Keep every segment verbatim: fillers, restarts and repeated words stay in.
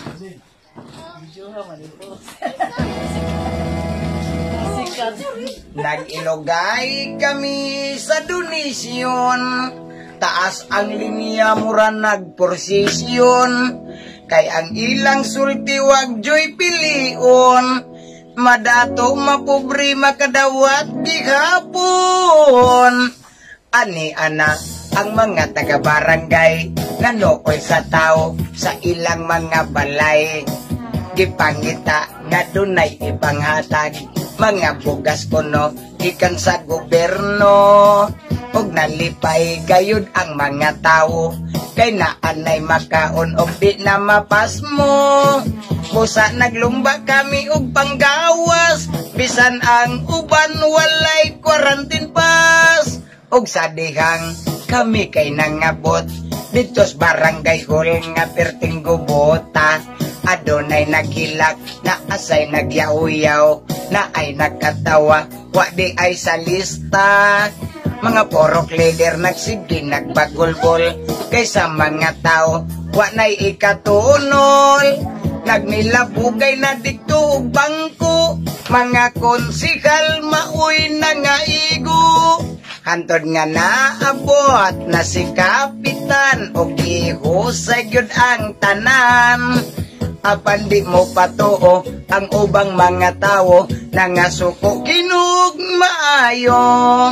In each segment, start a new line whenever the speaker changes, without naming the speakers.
Nag-ilogay kami sa donisyon, taas ang linya mura nagporsisyon, kay ang ilang sulti wag joy pilion, madato mapobre makadawat gihapon. Ani anak ang mga taga-barangay nanukoy sa tao sa ilang mga balay, gipangita nga dunay ipanghatag mga bugas kuno ikan sa gobyerno, ug nalipay gayud ang mga tao kay naanay makaon og di na mapas mo. Busa naglumba kami og panggawas, bisan ang uban walay quarantine pass, ug sa dihang kami kay nangabot ditos barangay hall nga perting gubota. Adonay naghilak, na asay nagyaw-yaw, na ay nakatawa, wa di ay sa lista. Mga porok leader nagsige nagbagulbol, kaysa mga tao, wa na'y ikatunol. Nagnilabugay na dito bangko, mga konsihal mauy na nga igo. Hantod nga naabot na si kapitan, o gihusay gyud ang tanan. Apan di mo patuo ang ubang mga tao na nga suko kinug maayo.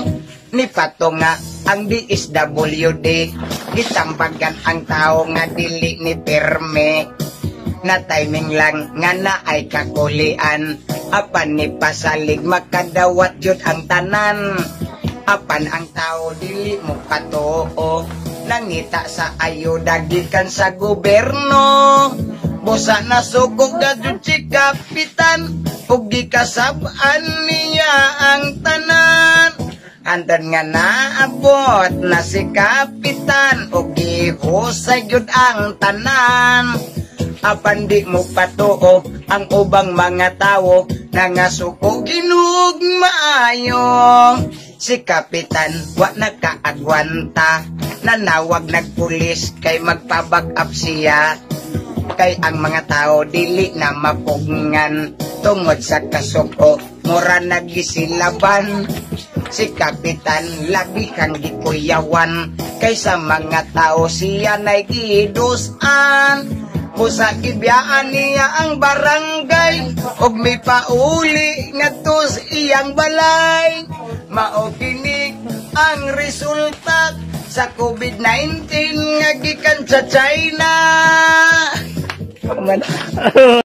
Ni pato nga ang D S W D gitambagan ang tao nga dili ni perme, na timing lang nga na ay kakulian. Apan ni pasalig makadawat jud ang tanan. Apan ang tao dili mo patuo, nangita sa ayuda gikan sa gobyerno. Bosa na sukog na dun si kapitan, ug gikasab-an niya ang tanan. Andan nga naabot na si kapitan, ug gihusay gyud ang tanan. Apan di mo patuo ang ubang mga tao na nga suko ginug maayo. Si kapitan wa nakaagwanta, nanawag nagpulis kay magpabag up siya. Kay ang mga tao dili na mapugngan tungod sa kasuko, mura nagisilaban. Si kapitan labi kang gikuyawan, kaysa mga tao siya na'y gidusan. Busa gibiyaan niya ang barangay, og may pauli ngadto sa iyang balay. Mao kini ang resulta sa COVID nineteen nga gikan sa China.